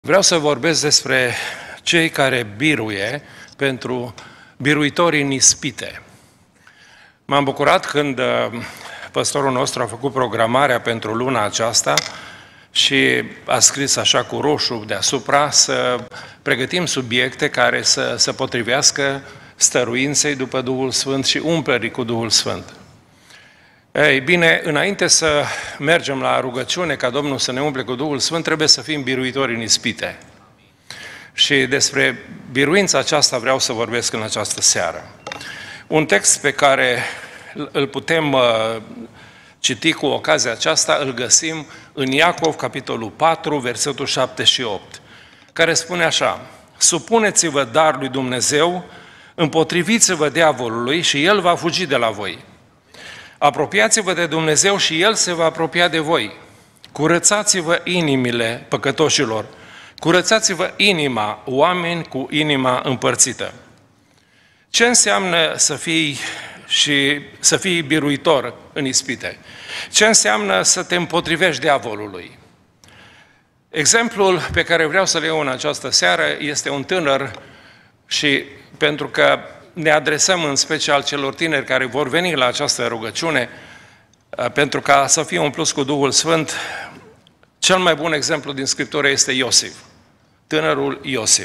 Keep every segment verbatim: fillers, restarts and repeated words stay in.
Vreau să vorbesc despre cei care biruie pentru biruitorii în ispite. M-am bucurat când păstorul nostru a făcut programarea pentru luna aceasta și a scris așa cu roșu deasupra să pregătim subiecte care să se potrivească stăruinței după Duhul Sfânt și umplerii cu Duhul Sfânt. Ei bine, înainte să mergem la rugăciune ca Domnul să ne umple cu Duhul Sfânt, trebuie să fim biruitori în ispite. Și despre biruința aceasta vreau să vorbesc în această seară. Un text pe care îl putem uh, citi cu ocazia aceasta, îl găsim în Iacov, capitolul patru, versetul șapte și opt, care spune așa: Supuneți-vă dar lui Dumnezeu, împotriviți-vă diavolului și el va fugi de la voi. Apropiați-vă de Dumnezeu și El se va apropia de voi. Curățați-vă inimile păcătoșilor. Curățați-vă inima, oameni cu inima împărțită. Ce înseamnă să fii și să fii biruitor în ispite? Ce înseamnă să te împotrivești diavolului? Exemplul pe care vreau să-l iau în această seară este un tânăr și pentru că ne adresăm în special celor tineri care vor veni la această rugăciune, pentru ca să fie umpluți cu Duhul Sfânt, cel mai bun exemplu din Scriptură este Iosif, tânărul Iosif.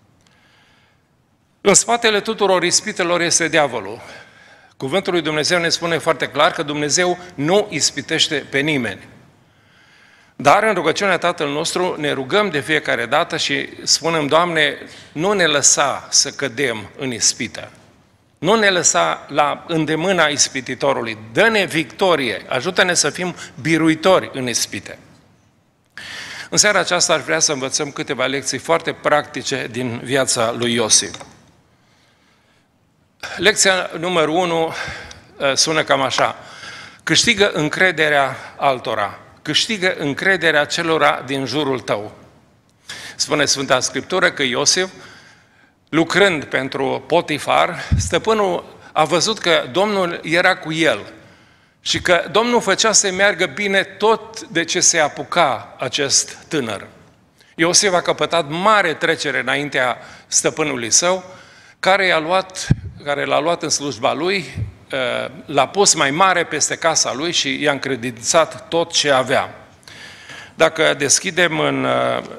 În spatele tuturor ispitelor este diavolul. Cuvântul lui Dumnezeu ne spune foarte clar că Dumnezeu nu ispitește pe nimeni. Dar în rugăciunea Tatăl nostru ne rugăm de fiecare dată și spunem: Doamne, nu ne lăsa să cădem în ispită. Nu ne lăsa la îndemâna ispititorului. Dă-ne victorie, ajută-ne să fim biruitori în ispite. În seara aceasta aș vrea să învățăm câteva lecții foarte practice din viața lui Iosif. Lecția numărul unu sună cam așa: câștigă încrederea altora. Câștigă încrederea celora din jurul tău. Spune Sfânta Scriptură că Iosif, lucrând pentru Potifar, stăpânul a văzut că Domnul era cu el și că Domnul făcea să meargă bine tot de ce se apuca acest tânăr. Iosif a căpătat mare trecere înaintea stăpânului său, care l-a luat, care l-a luat în slujba lui, l-a pus mai mare peste casa lui și i-a încredințat tot ce avea. Dacă deschidem în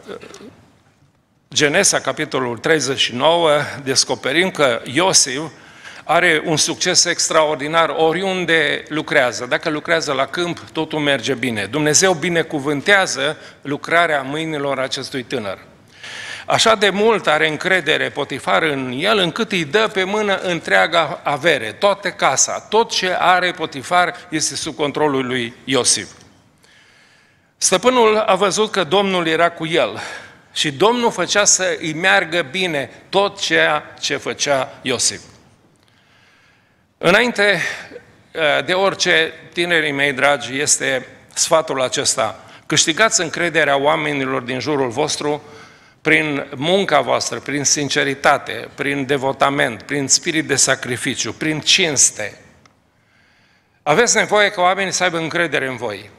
Genesa, capitolul treizeci și nouă, descoperim că Iosif are un succes extraordinar oriunde lucrează. Dacă lucrează la câmp, totul merge bine. Dumnezeu binecuvântează lucrarea mâinilor acestui tânăr. Așa de mult are încredere Potifar în el, încât îi dă pe mână întreaga avere, toată casa, tot ce are Potifar este sub controlul lui Iosif. Stăpânul a văzut că Domnul era cu el și Domnul făcea să îi meargă bine tot ceea ce făcea Iosif. Înainte de orice, tinerii mei dragi, este sfatul acesta: câștigați încrederea oamenilor din jurul vostru prin munca voastră, prin sinceritate, prin devotament, prin spirit de sacrificiu, prin cinste. Aveți nevoie ca oamenii să aibă încredere în voi.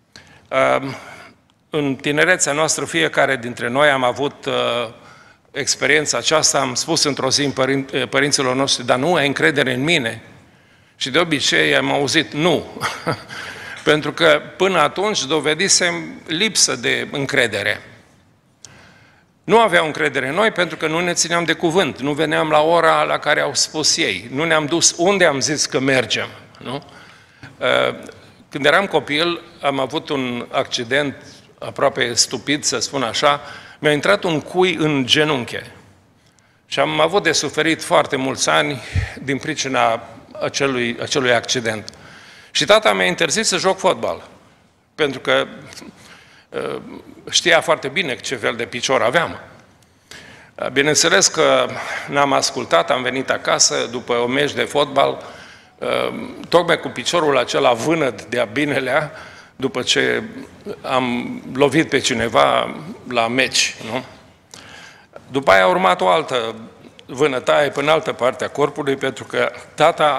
În tinerețea noastră, fiecare dintre noi am avut experiența aceasta, am spus într-o zi părinților noștri: dar nu ai încredere în mine? Și de obicei am auzit nu, pentru că până atunci dovedisem lipsă de încredere. Nu aveau încredere în noi pentru că nu ne țineam de cuvânt, nu veneam la ora la care au spus ei, nu ne-am dus unde am zis că mergem. Nu? Când eram copil, am avut un accident aproape stupid, să spun așa, mi-a intrat un cui în genunche și am avut de suferit foarte mulți ani din pricina acelui, acelui accident. Și tata mi-a interzis să joc fotbal, pentru că știa foarte bine ce fel de picior aveam. Bineînțeles că n-am ascultat, am venit acasă după o meci de fotbal, tocmai cu piciorul acela vânăt de-a binelea, după ce am lovit pe cineva la meci. Nu? După aia a urmat o altă vânătaie până în altă parte a corpului, pentru că tata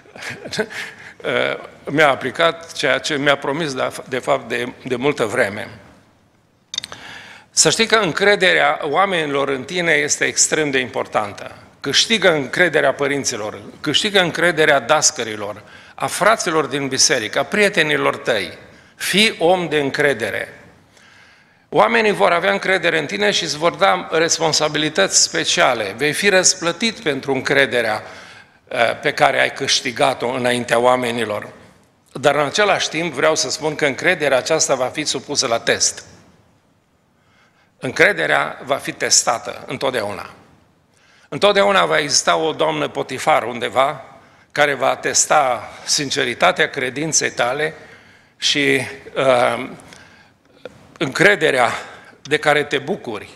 mi-a aplicat ceea ce mi-a promis de, de fapt de, de multă vreme. Să știi că încrederea oamenilor în tine este extrem de importantă. Câștigă încrederea părinților, câștigă încrederea dascărilor, a fraților din biserică, a prietenilor tăi. Fii om de încredere. Oamenii vor avea încredere în tine și îți vor da responsabilități speciale. Vei fi răsplătit pentru încrederea pe care ai câștigat-o înaintea oamenilor. Dar în același timp vreau să spun că încrederea aceasta va fi supusă la test. Încrederea va fi testată întotdeauna. Întotdeauna va exista o doamnă Potifar undeva care va testa sinceritatea credinței tale și uh, încrederea de care te bucuri.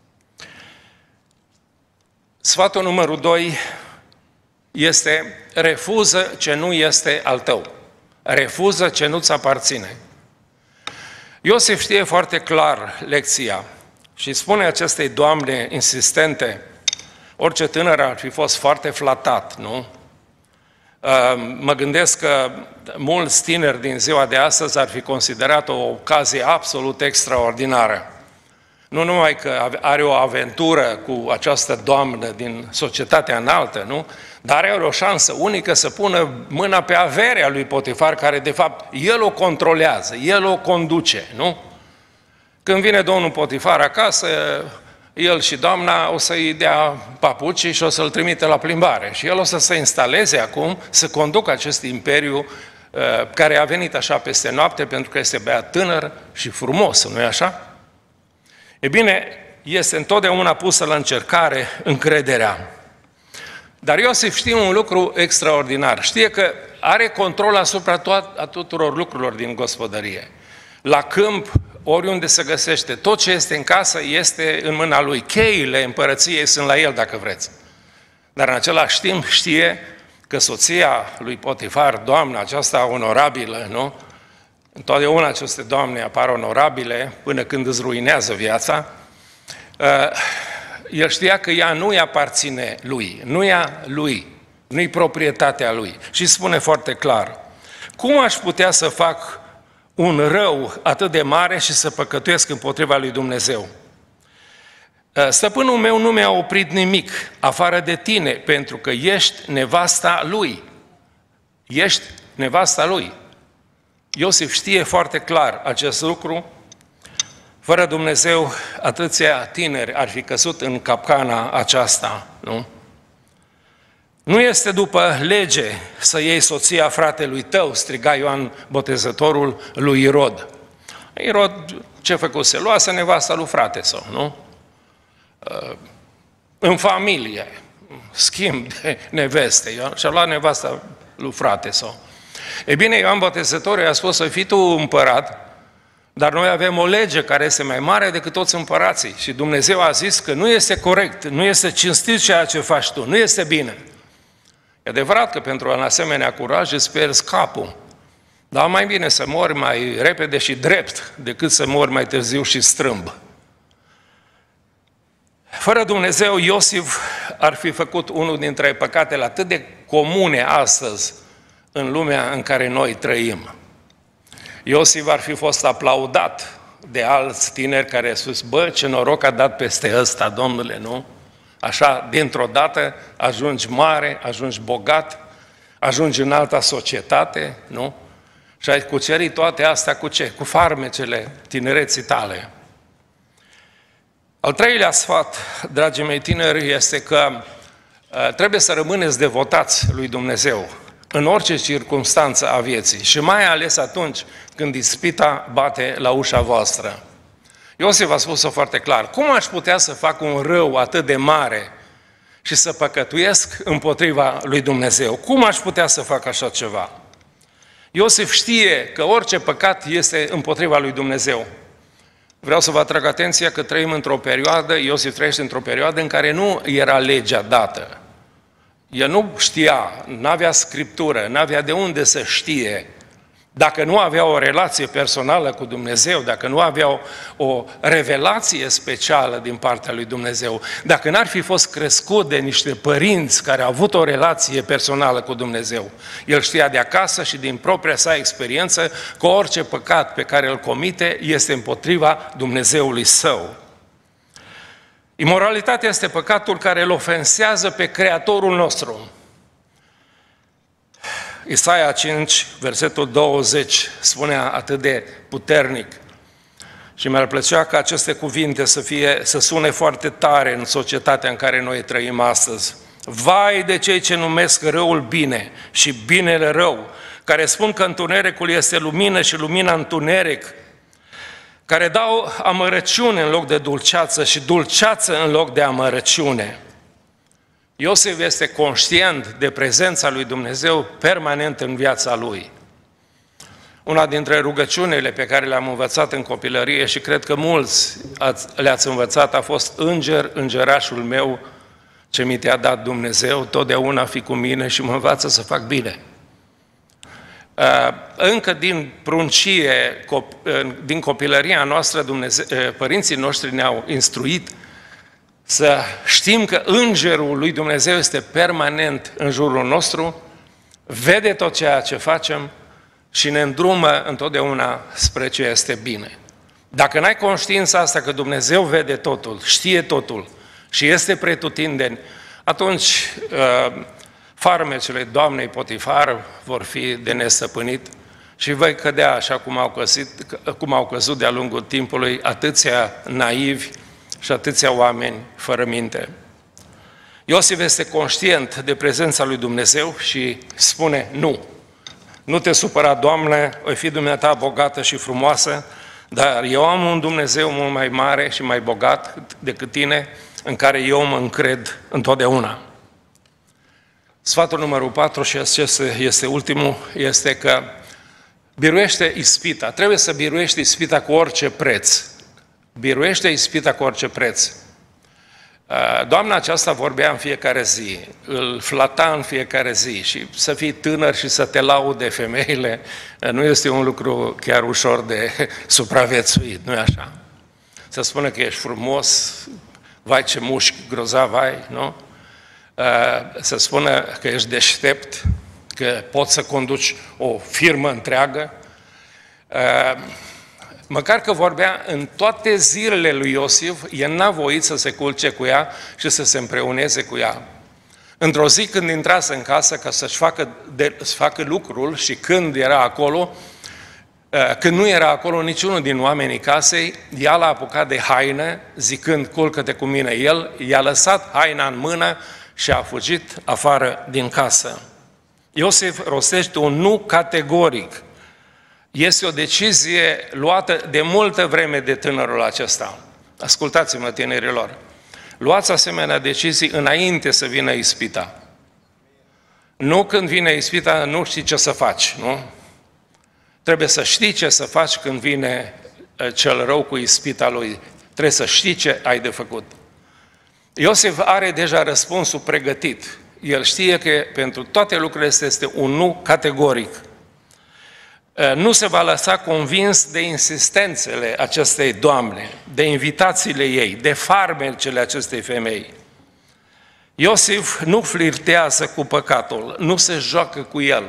Sfatul numărul doi este: refuză ce nu este al tău. Refuză ce nu-ți aparține. Iosif știe foarte clar lecția și spune acestei doamne insistente, orice tânăr ar fi fost foarte flatat, nu? Mă gândesc că mulți tineri din ziua de astăzi ar fi considerat o ocazie absolut extraordinară. Nu numai că are o aventură cu această doamnă din societatea înaltă, nu? Dar are o șansă unică să pună mâna pe averea lui Potifar, care de fapt el o controlează, el o conduce, nu? Când vine domnul Potifar acasă, el și doamna o să-i dea papucii și o să-l trimite la plimbare. Și el o să se instaleze acum, să conducă acest imperiu uh, care a venit așa peste noapte, pentru că este băiat tânăr și frumos, nu-i așa? E bine, este întotdeauna pusă la încercare încrederea. Dar Iosif știe un lucru extraordinar. Știe că are control asupra toat, a tuturor lucrurilor din gospodărie. La câmp, oriunde se găsește, tot ce este în casă este în mâna lui. Cheile împărăției sunt la el, dacă vreți. Dar în același timp știe că soția lui Potifar, doamna aceasta onorabilă, nu? Întotdeauna aceste doamne apar onorabile până când îți ruinează viața. El știa că ea nu-i aparține lui, nu ea lui, nu-i proprietatea lui. Și spune foarte clar: cum aș putea să fac un rău atât de mare și să păcătuiesc împotriva lui Dumnezeu? Stăpânul meu nu mi-a oprit nimic afară de tine, pentru că ești nevasta lui. Ești nevasta lui. Iosif știe foarte clar acest lucru. Fără Dumnezeu, atâția tineri ar fi căzut în capcana aceasta, nu? Nu este după lege să iei soția fratelui tău, striga Ioan Botezătorul lui Irod. Irod ce făcuse? Luase nevasta lui frate său, nu? În familie, schimb de neveste, și-a luat nevasta lui frate său. E bine, Ioan Botezătorul i-a spus: să fii tu împărat, dar noi avem o lege care este mai mare decât toți împărații. Și Dumnezeu a zis că nu este corect, nu este cinstit ceea ce faci tu, nu este bine. E adevărat că pentru un asemenea curaj îți pierzi capul, dar mai bine să mori mai repede și drept decât să mori mai târziu și strâmb. Fără Dumnezeu, Iosif ar fi făcut unul dintre păcatele atât de comune astăzi în lumea în care noi trăim. Iosif ar fi fost aplaudat de alți tineri care au spus: bă, ce noroc a dat peste ăsta, Domnule, nu? Așa, dintr-o dată, ajungi mare, ajungi bogat, ajungi în alta societate, nu? Și ai cucerit toate astea cu ce? Cu farmecele tinereții tale. Al treilea sfat, dragii mei tineri, este că uh, trebuie să rămâneți devotați lui Dumnezeu în orice circunstanță a vieții și mai ales atunci când ispita bate la ușa voastră. Iosif a spus-o foarte clar: cum aș putea să fac un rău atât de mare și să păcătuiesc împotriva lui Dumnezeu? Cum aș putea să fac așa ceva? Iosif știe că orice păcat este împotriva lui Dumnezeu. Vreau să vă atrag atenția că trăim într-o perioadă, Iosif trăiește într-o perioadă în care nu era legea dată. El nu știa, n-avea scriptură, n-avea de unde să știe. Dacă nu avea o relație personală cu Dumnezeu, dacă nu avea o, o revelație specială din partea lui Dumnezeu, dacă n-ar fi fost crescut de niște părinți care au avut o relație personală cu Dumnezeu, el știa de acasă și din propria sa experiență că orice păcat pe care îl comite este împotriva Dumnezeului său. Imoralitatea este păcatul care îl ofensează pe Creatorul nostru. Isaia cinci, versetul douăzeci, spunea atât de puternic și mi-ar plăcea ca aceste cuvinte să, fie, să sune foarte tare în societatea în care noi trăim astăzi. Vai de cei ce numesc răul bine și binele rău, care spun că întunericul este lumină și lumina întuneric, care dau amărăciune în loc de dulceață și dulceață în loc de amărăciune. Iosif este conștient de prezența lui Dumnezeu permanent în viața lui. Una dintre rugăciunile pe care le-am învățat în copilărie și cred că mulți le-ați învățat a fost: Înger, îngerașul meu, ce mi te-a dat Dumnezeu, totdeauna fi cu mine și mă învață să fac bine. Încă din pruncie, din copilăria noastră, Dumnezeu, părinții noștri ne-au instruit să știm că Îngerul lui Dumnezeu este permanent în jurul nostru, vede tot ceea ce facem și ne îndrumă întotdeauna spre ce este bine. Dacă n-ai conștiința asta că Dumnezeu vede totul, știe totul și este pretutindeni, atunci farmecele doamnei Potifar vor fi de nestăpânit și vei cădea așa cum au, căsit, cum au căzut de-a lungul timpului atâția naivi și atâția oameni fără minte. Iosif este conștient de prezența lui Dumnezeu și spune: nu, nu te supăra, Doamne, oi fi dumneata bogată și frumoasă, dar eu am un Dumnezeu mult mai mare și mai bogat decât tine, în care eu mă încred întotdeauna. Sfatul numărul patru, și acesta este ultimul, este că biruiește ispita. Trebuie să biruiești ispita cu orice preț. Biruiește ispita cu orice preț. Doamna aceasta vorbea în fiecare zi, îl flata în fiecare zi și să fii tânăr și să te laude femeile nu este un lucru chiar ușor de supraviețuit, nu-i așa? Să spună că ești frumos, vai ce mușchi grozav ai, nu? Să spună că ești deștept, că poți să conduci o firmă întreagă. Măcar că vorbea în toate zilele lui Iosif, el n-a voit să se culce cu ea și să se împreuneze cu ea. Într-o zi când intrase în casă ca să-și facă, de, să facă lucrul și când era acolo, când nu era acolo niciunul din oamenii casei, ea l-a apucat de haină, zicând: culcă-te cu mine. El i-a lăsat haina în mână și a fugit afară din casă. Iosif rostește un nu categoric. Este o decizie luată de multă vreme de tânărul acesta. Ascultați-mă, tinerilor, luați asemenea decizii înainte să vină ispita. Nu când vine ispita, nu știi ce să faci, nu? Trebuie să știi ce să faci când vine cel rău cu ispita lui. Trebuie să știi ce ai de făcut. Iosif are deja răspunsul pregătit. El știe că pentru toate lucrurile este un nu categoric. Nu se va lăsa convins de insistențele acestei doamne, de invitațiile ei, de farmecele acestei femei. Iosif nu flirtează cu păcatul, nu se joacă cu el.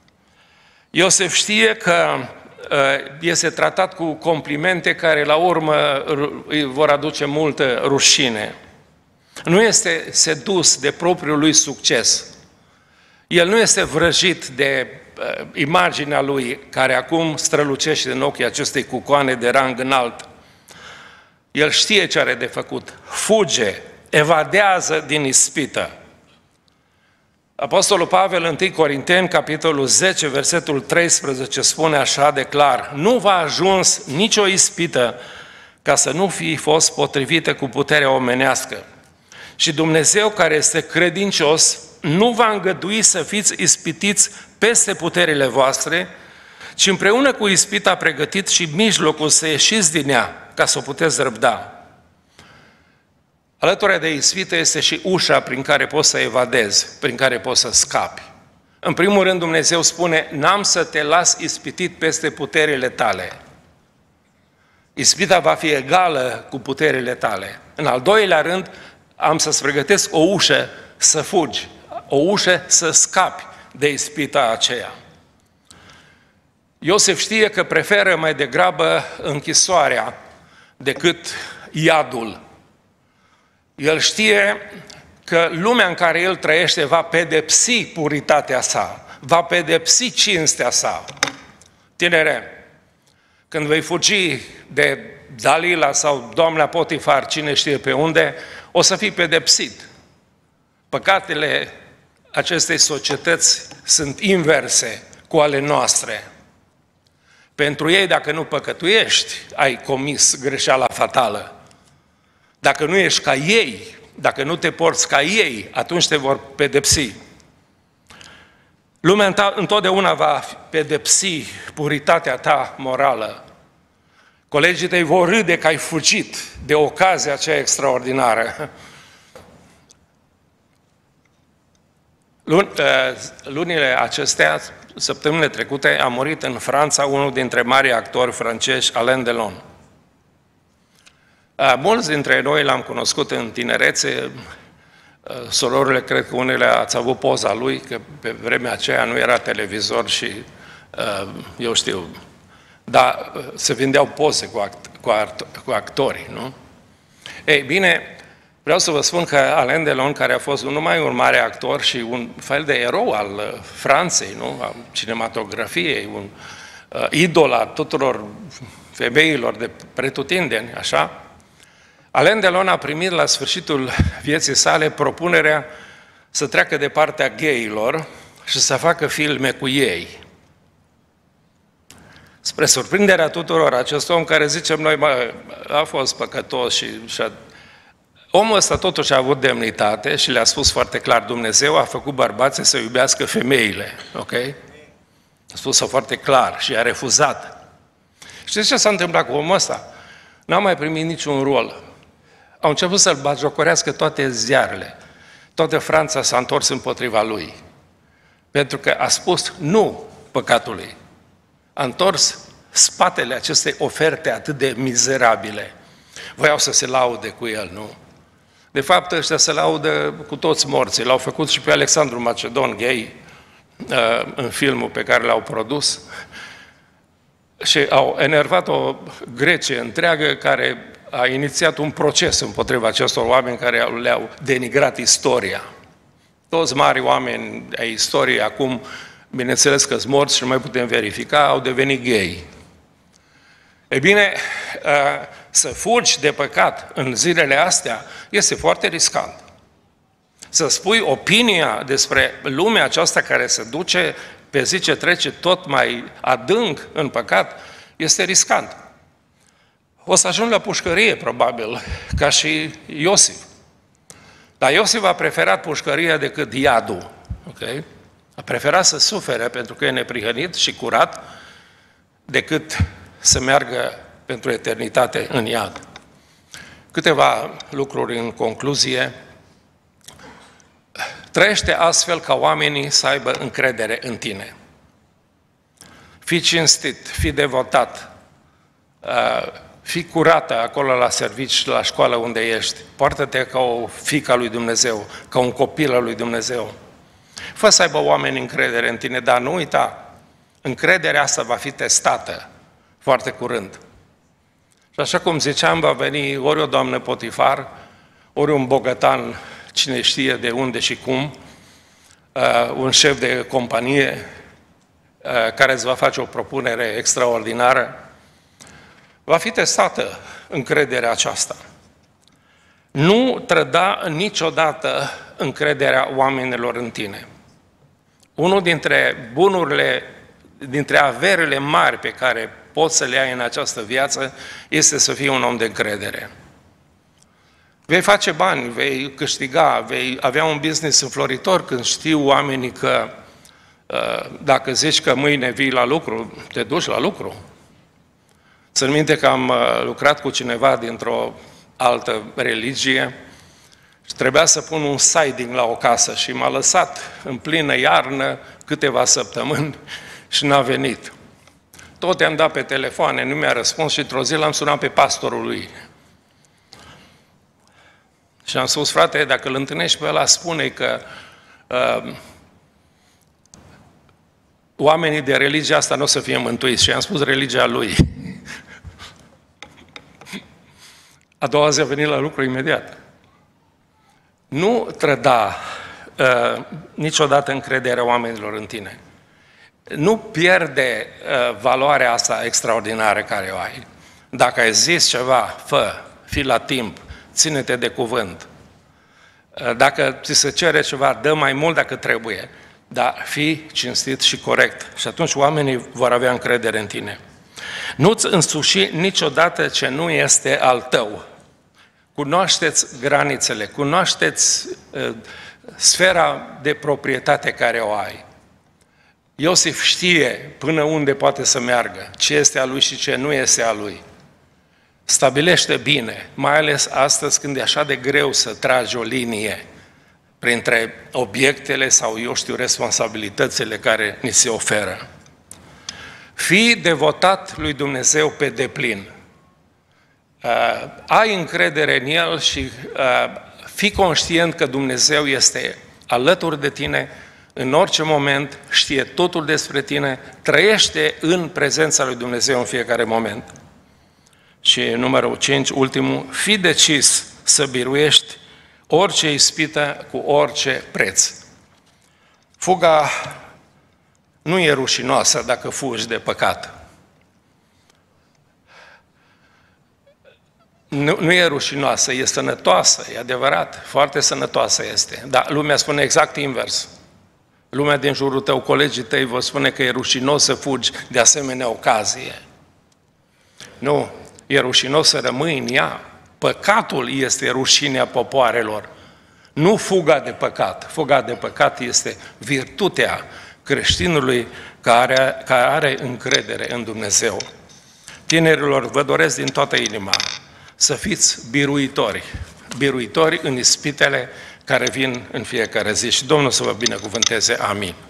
Iosif știe că este tratat cu complimente care la urmă îi vor aduce multă rușine. Nu este sedus de propriul lui succes. El nu este vrăjit de uh, imaginea lui, care acum strălucește în ochii acestei cucoane de rang înalt. El știe ce are de făcut. Fuge, evadează din ispită. Apostolul Pavel, întâi Corinteni, capitolul zece, versetul treisprezece, spune așa de clar: nu v-a ajuns nicio ispită ca să nu fi fost potrivită cu puterea omenească. Și Dumnezeu, care este credincios, nu va îngădui să fiți ispitiți peste puterile voastre, ci împreună cu ispita a pregătit și mijlocul să ieșiți din ea, ca să o puteți răbda. Alături de ispită este și ușa prin care poți să evadezi, prin care poți să scapi. În primul rând, Dumnezeu spune: n-am să te las ispitit peste puterile tale. Ispita va fi egală cu puterile tale. În al doilea rând, am să-ți pregătesc o ușă să fugi, o ușă să scapi de ispita aceea. Iosif știe că preferă mai degrabă închisoarea decât iadul. El știe că lumea în care el trăiește va pedepsi puritatea sa, va pedepsi cinstea sa. Tinere, când vei fugi de Dalila sau doamna Potifar, cine știe pe unde, o să fii pedepsit. Păcatele acestei societăți sunt inverse cu ale noastre. Pentru ei, dacă nu păcătuiești, ai comis greșeala fatală. Dacă nu ești ca ei, dacă nu te porți ca ei, atunci te vor pedepsi. Lumea întotdeauna va pedepsi puritatea ta morală. Colegii tăi vor râde că ai fugit de ocazia aceea extraordinară. Lunile acestea, săptămânile trecute, a murit în Franța unul dintre marii actori francezi, Alain Delon. Mulți dintre noi l-am cunoscut în tinerețe, sororile, cred că unele ați avut poza lui, că pe vremea aceea nu era televizor și, eu știu, dar se vindeau poze cu, act, cu, art, cu actorii, nu? Ei bine, vreau să vă spun că Alain Delon, care a fost nu numai un mare actor și un fel de erou al Franței, nu? Al cinematografiei, un uh, idol al tuturor femeilor de pretutindeni, așa, Alain Delon a primit la sfârșitul vieții sale propunerea să treacă de partea gayilor și să facă filme cu ei. Spre surprinderea tuturor, acest om care zicem noi, bă, a fost păcătos și, și a... omul ăsta totuși a avut demnitate și le-a spus foarte clar, Dumnezeu a făcut bărbații să iubească femeile, ok? A spus-o foarte clar și a refuzat. Știți ce s-a întâmplat cu omul ăsta? N-a mai primit niciun rol. Au început să-l batjocorească toate ziarele. Toată Franța s-a întors împotriva lui. Pentru că a spus nu păcatului. A întors spatele acestei oferte atât de mizerabile. Voiau să se laude cu el, nu? De fapt, ăștia se laudă cu toți morții. L-au făcut și pe Alexandru Macedon gay în filmul pe care l-au produs și au enervat o Grecie întreagă care a inițiat un proces împotriva acestor oameni care le-au denigrat istoria. Toți mari oameni ai istoriei acum, bineînțeles că sunt morți și nu mai putem verifica, au devenit gay. E bine, să fugi de păcat în zilele astea este foarte riscant. Să spui opinia despre lumea aceasta care se duce pe zi ce trece tot mai adânc în păcat, este riscant. O să ajung la pușcărie, probabil, ca și Iosif. Dar Iosif a preferat pușcăria decât iadul. Okay? A preferat să sufere pentru că e neprihănit și curat, decât să meargă pentru eternitate în iad. Câteva lucruri în concluzie. Trăiește astfel ca oamenii să aibă încredere în tine. Fii cinstit, fii devotat, fii curată acolo la servici, la școală unde ești. Poartă-te ca o fiică a lui Dumnezeu, ca un copil al lui Dumnezeu. Fă să aibă oameni încredere în tine, dar nu uita, încrederea asta va fi testată foarte curând. Și așa cum ziceam, va veni ori o doamnă Potifar, ori un bogătan, cine știe de unde și cum, un șef de companie care îți va face o propunere extraordinară, va fi testată încrederea aceasta. Nu trăda niciodată încrederea oamenilor în tine. Unul dintre bunurile, dintre averile mari pe care poți să le ai în această viață este să fii un om de încredere. Vei face bani, vei câștiga, vei avea un business înfloritor când știu oamenii că dacă zici că mâine vii la lucru, te duci la lucru. Țin minte că am lucrat cu cineva dintr-o altă religie și trebuia să pun un siding la o casă și m-a lăsat în plină iarnă câteva săptămâni și n-a venit. Tot i-am dat pe telefoane, nu mi-a răspuns și într-o zi l-am sunat pe pastorul lui. Și am spus, frate, dacă îl întâlnești pe ăla, spune că uh, oamenii de religia asta nu o să fie mântuiți. Și am spus religia lui. A doua zi a venit la lucru imediat. Nu trăda uh, niciodată încrederea oamenilor în tine. Nu pierde uh, valoarea asta extraordinară care o ai. Dacă ai zis ceva, fă, fii la timp, ține-te de cuvânt. Uh, dacă ți se cere ceva, dă mai mult dacă trebuie, dar fii cinstit și corect. Și atunci oamenii vor avea încredere în tine. Nu-ți însuși niciodată ce nu este al tău. Cunoașteți granițele, cunoașteți uh, sfera de proprietate care o ai. Iosif știe până unde poate să meargă, ce este a lui și ce nu este a lui. Stabilește bine, mai ales astăzi când e așa de greu să tragi o linie printre obiectele sau, eu știu, responsabilitățile care ni se oferă. Fii devotat lui Dumnezeu pe deplin. Uh, ai încredere în El și uh, fii conștient că Dumnezeu este alături de tine în orice moment, știe totul despre tine, trăiește în prezența lui Dumnezeu în fiecare moment. Și numărul cinci, ultimul, fii decis să biruiești orice ispită cu orice preț. Fuga nu e rușinoasă dacă fugi de păcat. Nu, nu e rușinoasă, e sănătoasă, e adevărat, foarte sănătoasă este. Dar lumea spune exact invers. Lumea din jurul tău, colegii tăi, vă spune că e rușinos să fugi de asemenea ocazie. Nu, e rușinos să rămâi în ea. Păcatul este rușinea popoarelor. Nu fuga de păcat. Fuga de păcat este virtutea creștinului care, care are încredere în Dumnezeu. Tinerilor, vă doresc din toată inima să fiți biruitori, biruitori în ispitele care vin în fiecare zi. Și Domnul să vă binecuvânteze. Amin.